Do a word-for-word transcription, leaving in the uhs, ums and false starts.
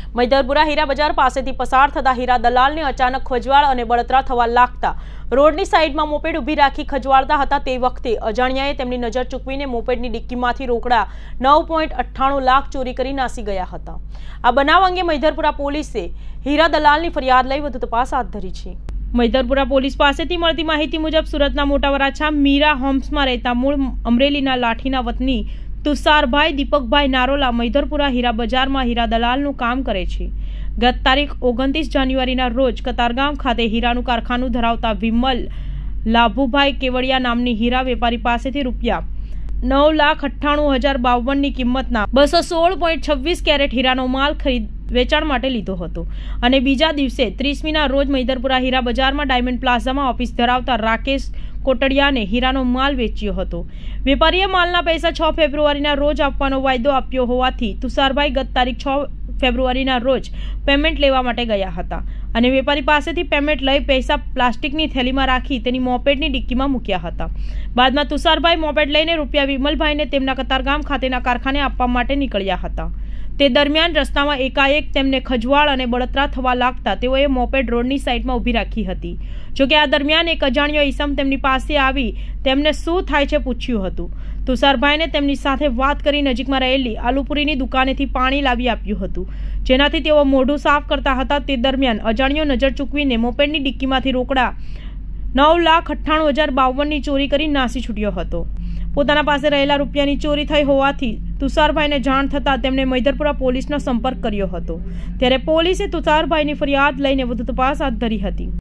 મૈદરપુરા હીરા બજાર પાસેથી પસાર થતા હીરા દલાલને અચાનક ખજવાળ અને બળતરા થવા લાગતા રોડની સાઈડમાં મોપેડ ઊભી રાખી ખજવાળતા હતા તે વખતે અજાણ્યાએ તેમની નજર ચૂકવીને મોપેડની ડિક્કીમાંથી રોકડા નવ પોઈન્ટ અઠ્ઠાણું લાખ ચોરી કરી નાસી ગયા હતા। આ બનાવ અંગે મૈદરપુરા પોલીસે હીરા દલાલની ફરિયાદ લઈ વધુ તપાસ હાથ ધરી છે। મૈદરપુરા પોલીસ પાસેથી મળતી માહિતી મુજબ સુરતના મોટા વરાછા મીરા હોમ્સમાં રહેતા મૂળ અમરેલીના લાઠીના વતની તુષારભાઈ દીપકભાઈ નારોલા મૈદરપુરા હીરા બજારમાં હીરા દલાલનું કામ કરે છે। ગત તારીખ ઓગણત્રીસ જાન્યુઆરીના રોજ કતારગામ ખાતે હીરાનું કારખાનું ધરાવતા વિમલ લાભુભાઈ કેવડિયા નામની હીરા વેપારી પાસેથી રૂપિયા નવ લાખ અઠ્ઠાણું હજાર બાવનની કિંમતના બસો સોળ પોઈન્ટ છવ્વીસ કેરેટ હીરાનો માલ ખરીદ વેચાણ માટે લીધો હતો અને બીજા દિવસે ત્રીસમીના રોજ મૈદરપુરા હીરા બજારમાં ડાયમંડ પ્લાઝામાં ઓફિસ ધરાવતા રાકેશ કોટડિયાને હીરાનો માલ વેચ્યો હતો। વેપારીએ માલના પૈસા છ ફેબ્રુઆરીના રોજ આપવાનો વાયદો આપ્યો હોવાથી તુષારભાઈ ગત તારીખ છ ફેબ્રુઆરીના રોજ પેમેન્ટ લેવા માટે ગયા હતા અને વેપારી પાસેથી પેમેન્ટ લઈ પૈસા પ્લાસ્ટિકની થેલીમાં રાખી તેની મોપેડની ડિક્કીમાં મૂક્યા હતા। બાદમાં તુષારભાઈ મોપેડ લઈને રૂપિયા વિમલભાઈને તેમના કતારગામ ખાતેના કારખાને આપવા માટે નીકળ્યા હતા। તે દરમિયાન રસ્તામાં એકાએક તેમને ખજવાળ અને બળતરા થવા લાગતા તેઓએ મોપેડ રોડની સાઈડમાં ઊભી રાખી હતી। જોકે આ દરમિયાન એક અજાણ્યો ઈસમ તેમની પાસે આવી તેમને શું થાય છે પૂછ્યું હતું। તુષારભાઈને તેમની સાથે વાત કરી નજીકમાં રહેલી આલુપુરીની દુકાનેથી પાણી લાવી આપ્યું હતું, જેનાથી તેઓ મોઢું સાફ કરતા હતા। તે દરમિયાન અજાણ્યો નજર ચૂકવીને મોપેડની ડિક્કીમાંથી રોકડા નવ લાખ અઠ્ઠાણું હજાર બાવનની ચોરી કરી નાસી છૂટ્યો હતો। પોતાના પાસે રહેલા રૂપિયાની ચોરી થઈ હોવાથી તુષારભાઈને જાણ થતાં તેમણે મૈદરપુરા પોલીસનો સંપર્ક કર્યો હતો, ત્યારે પોલીસે તુષારભાઈની ફરિયાદ લઈને વધુ તપાસ હાથ ધરી હતી।